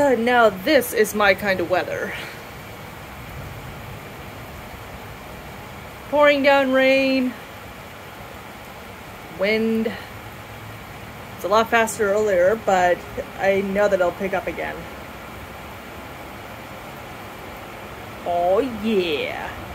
Now this is my kind of weather. Pouring down rain, wind. It's a lot faster earlier, but I know that it'll pick up again. Oh yeah.